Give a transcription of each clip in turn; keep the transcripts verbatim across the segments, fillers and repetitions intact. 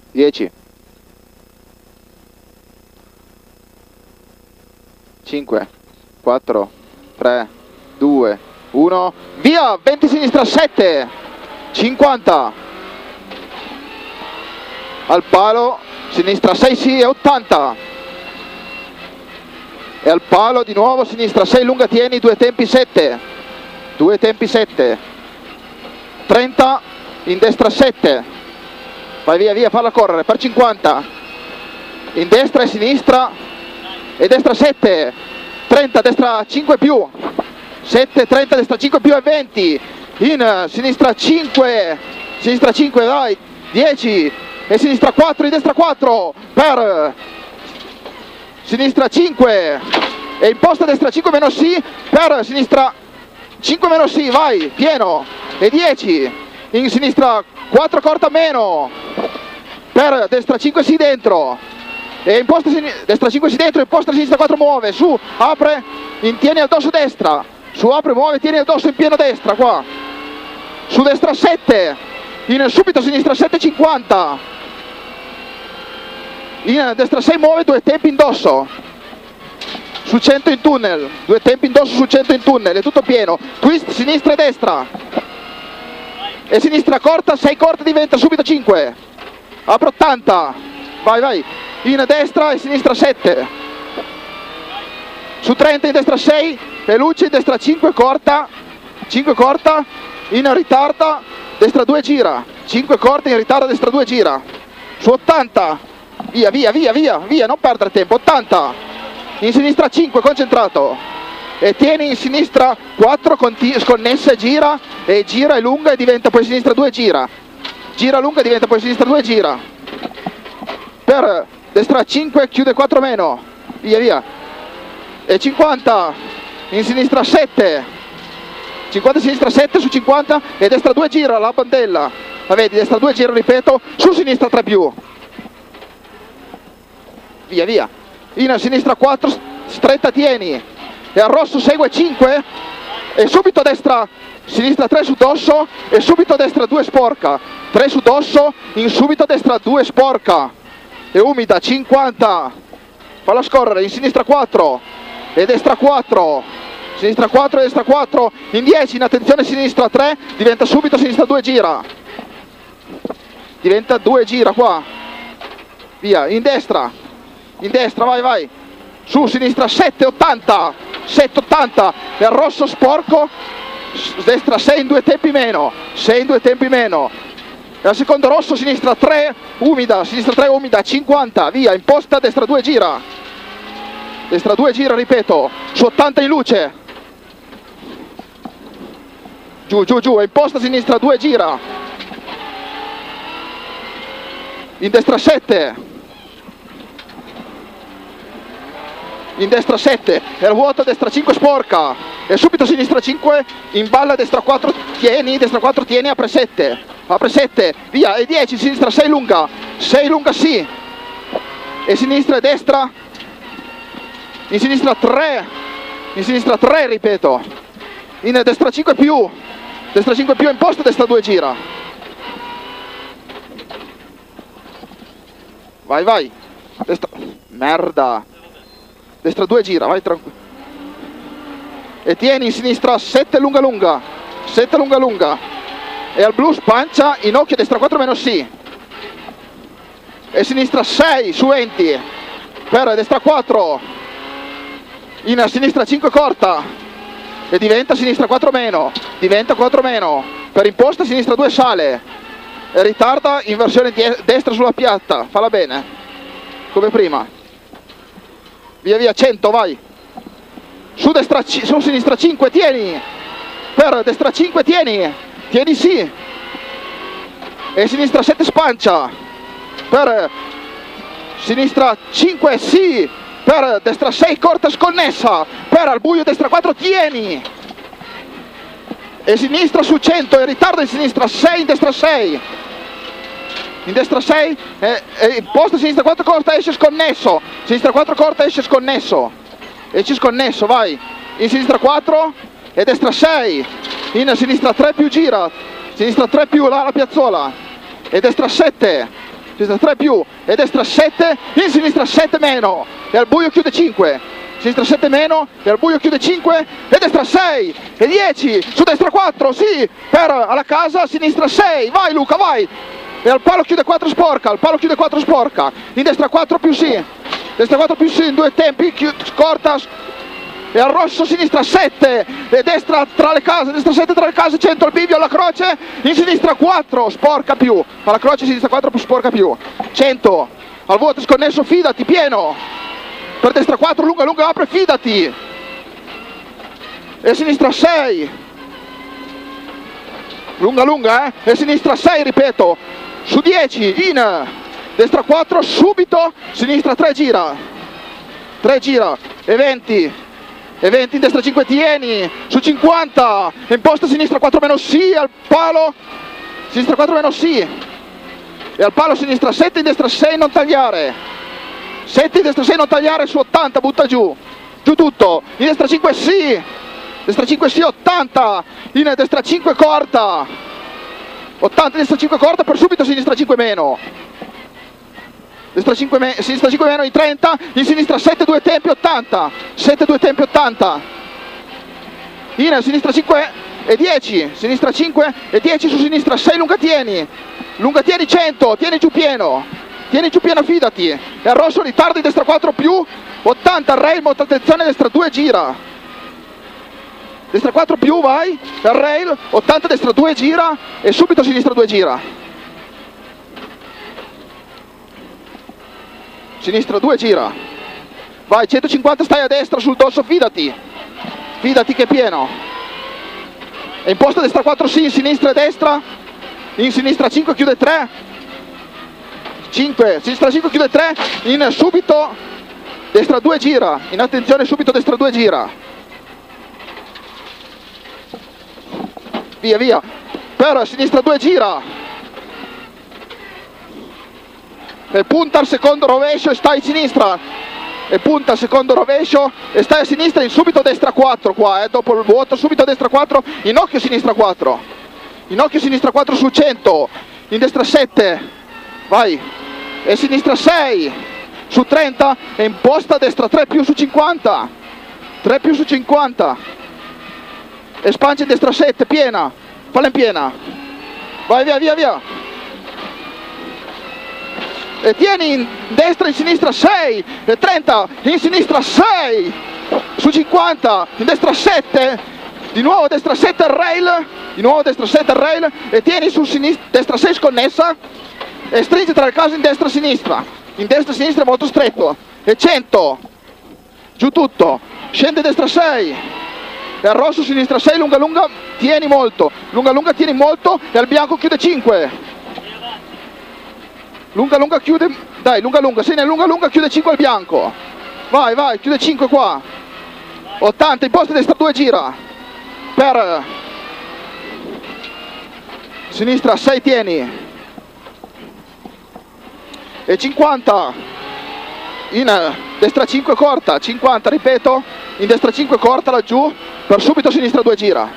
dieci, cinque, quattro, tre, due, uno, via, venti sinistra, sette, cinquanta, al palo, sinistra sei sì e ottanta, e al palo di nuovo, sinistra sei lunga tieni, due tempi sette, due tempi sette, trenta, in destra sette, vai via via, falla correre, per cinquanta, in destra e sinistra, e destra sette, trenta, destra cinque più, sette, trenta, destra cinque più e venti, in sinistra cinque, sinistra cinque, vai, dieci, e sinistra quattro, in destra quattro, per sinistra cinque, e imposta destra cinque meno sì, per sinistra cinque meno sì, vai, pieno, e dieci, in sinistra quattro corta meno, per destra cinque sì dentro, e imposta destra cinque sì dentro, imposta sinistra quattro muove, su, apre, in tieni addosso destra, su apre, muove, tieni addosso in pieno destra, qua, su destra sette, in subito sinistra sette cinquanta, in destra sei muove, due tempi indosso, su cento in tunnel, due tempi indosso su cento in tunnel, è tutto pieno, twist sinistra e destra, e sinistra corta, sei corta diventa subito cinque, apre ottanta, vai vai, in destra e sinistra sette, su trenta in destra sei, e luce in destra cinque corta, cinque corta, in ritarda, destra due gira, cinque corta, in ritardo destra due gira, su ottanta, via via via via, via, non perdere tempo, ottanta, in sinistra cinque, concentrato, e tieni in sinistra quattro, sconnessa, gira, e gira e lunga e diventa poi sinistra due gira, gira lunga e diventa poi sinistra due gira, per destra cinque, chiude quattro meno, via via, e cinquanta, in sinistra sette, cinquanta sinistra sette su cinquanta, e destra due gira, la bandella, la vedi, destra due gira, ripeto, su sinistra tre più, via via, in sinistra quattro, stretta tieni, e al rosso segue cinque, e subito a destra, sinistra tre su dosso, e subito a destra due sporca, tre su dosso, in subito a destra due sporca, e umida, cinquanta, falla scorrere, in sinistra quattro, e destra quattro, sinistra quattro e destra quattro, in dieci, in attenzione sinistra tre, diventa subito sinistra due gira, diventa due gira qua, via, in destra, in destra, vai vai, su sinistra sette ottanta, sette ottanta, e al rosso sporco, destra sei in due tempi meno, sei in due tempi meno, e al secondo rosso sinistra tre, umida, sinistra tre umida, cinquanta, via, imposta, destra due gira, destra due gira, ripeto, su ottanta in luce, giù giù giù, e imposta sinistra due gira, in destra sette, in destra sette, e al vuoto destra cinque sporca, e subito sinistra cinque, in balla destra quattro tieni, destra quattro tieni, apre sette, apre sette, via, e dieci, sinistra sei lunga, sei lunga sì, e sinistra e destra, in sinistra tre, in sinistra tre ripeto, in destra cinque più, destra cinque più, imposta, destra due gira, vai vai, destra, merda, destra due gira, vai tranquillo, e tieni in sinistra sette lunga lunga, sette lunga lunga, e al blu spancia, in occhio destra quattro meno sì, e sinistra sei su venti, per destra quattro, in sinistra cinque corta, e diventa sinistra quattro meno, diventa quattro meno, per imposta sinistra due sale, e ritarda in versione destra sulla piatta, falla bene, come prima, via via cento, vai, su, destra, su sinistra cinque, tieni, per destra cinque, tieni, tieni sì, e sinistra sette spancia, per sinistra cinque sì, per destra sei corta sconnessa, per al buio destra quattro tieni, e sinistra su cento, e ritardo in sinistra sei, in destra sei, in destra sei, e, e posta sinistra quattro corta, esce sconnesso, sinistra quattro corta, esce sconnesso, esce sconnesso, vai, in sinistra quattro, e destra sei, in sinistra tre più gira, sinistra tre più là la piazzola, e destra sette, sinistra tre più, e destra sette, in sinistra sette meno, e al buio chiude cinque, sinistra sette meno, e al buio chiude cinque, e destra sei, e dieci, su destra quattro, sì, per alla casa, sinistra sei, vai Luca, vai, e al palo chiude quattro sporca, al palo chiude quattro sporca, in destra quattro più sì, destra quattro più sì, in due tempi, chiude, corta, e al rosso sinistra sette, e destra tra le case, destra sette tra le case, cento al bivio alla croce, in sinistra quattro, sporca più, alla croce sinistra quattro più sporca più, cento, al vuoto sconnesso, fidati, pieno, per destra quattro, lunga lunga apre, fidati, e sinistra sei, lunga lunga eh, e sinistra sei, ripeto, su dieci, in, destra quattro, subito, sinistra tre gira, tre gira, e venti, e venti in destra cinque, tieni, su cinquanta, imposta sinistra quattro meno sì, al palo, sinistra quattro meno sì, e al palo sinistra sette, in destra sei, non tagliare, sette in destra sei, non tagliare, su ottanta, butta giù, giù tutto, in destra cinque sì, destra cinque sì, ottanta, in destra cinque corta, ottanta in destra cinque corta, per subito sinistra cinque meno, destra cinque, me sinistra cinque meno in trenta, in sinistra sette, due tempi, ottanta, sette, due tempi, ottanta, in sinistra cinque e dieci, sinistra cinque e dieci, su sinistra sei, lunga tieni, lunga tieni cento, tieni giù pieno, tieni giù pieno, fidati, e al rosso ritardo in destra quattro più, ottanta, al rail, molta attenzione, destra due gira, destra quattro più, vai, al rail, ottanta, destra due gira, e subito sinistra due gira, sinistra due gira, vai, centocinquanta, stai a destra sul dosso, fidati, fidati che è pieno, e imposta destra quattro sì, in sinistra e destra, in sinistra cinque chiude tre, cinque, sinistra cinque chiude tre, in subito destra due gira, in attenzione, subito destra due gira, via via, per sinistra due gira, e punta al secondo rovescio e stai a sinistra, e punta al secondo rovescio e stai a sinistra, in subito destra quattro qua, eh, dopo il vuoto, subito destra quattro, in occhio sinistra quattro, in occhio sinistra quattro su cento, in destra sette, vai, e sinistra sei, su trenta, e imposta destra tre più su cinquanta, tre più su cinquanta, e spancia in destra sette, piena, falla in piena, vai via via via, e tieni in destra e in sinistra sei, e trenta, in sinistra sei, su cinquanta, in destra sette, di nuovo destra sette al rail, di nuovo destra sette al rail, e tieni su sinistra, destra sei sconnessa, e stringi tra le case in destra e sinistra, in destra e sinistra è molto stretto, e cento, giù tutto, scende destra sei, e al rosso sinistra sei, lunga lunga, tieni molto, lunga lunga tieni molto, e al bianco chiude cinque, lunga lunga chiude, dai lunga lunga, sei nel lunga lunga, chiude cinque al bianco, vai vai, chiude cinque qua, ottanta, imposta destra due gira, per sinistra sei tieni, e cinquanta, in destra cinque corta, cinquanta ripeto, in destra cinque corta laggiù, per subito sinistra due gira,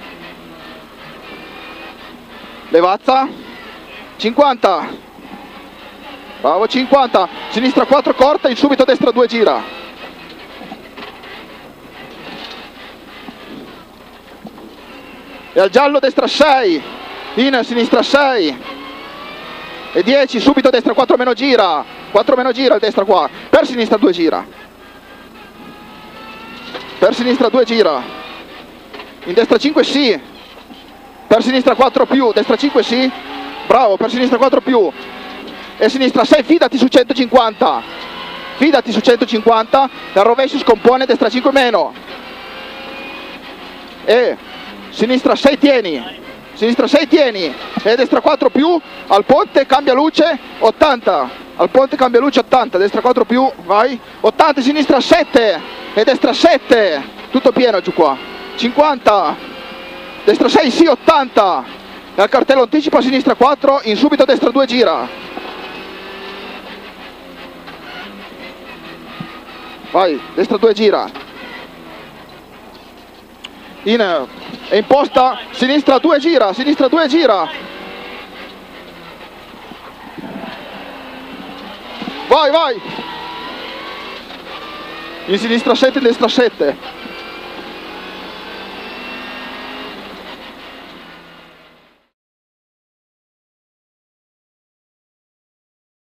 levazza, cinquanta, bravo, cinquanta, sinistra quattro corta, in subito destra due gira, e al giallo destra sei, in sinistra sei, e dieci, subito destra quattro meno gira, quattro meno gira, al destra qua, per sinistra due gira, per sinistra due gira, in destra cinque sì, per sinistra quattro più, destra cinque sì, bravo, per sinistra quattro più, e sinistra sei, fidati su centocinquanta, fidati su centocinquanta, e al rovescio scompone, destra cinque meno, e sinistra sei tieni, sinistra sei tieni, e destra quattro più, al ponte cambia luce, ottanta, al ponte cambia luce, ottanta, destra quattro più, vai, ottanta, sinistra sette, e destra sette, tutto pieno giù qua, cinquanta, destra sei sì, ottanta, e al cartello anticipa a sinistra quattro, in subito destra due gira, vai, destra due gira, in, e imposta, sinistra due gira, sinistra due gira, Vai, vai! In sinistra sette, in destra sette.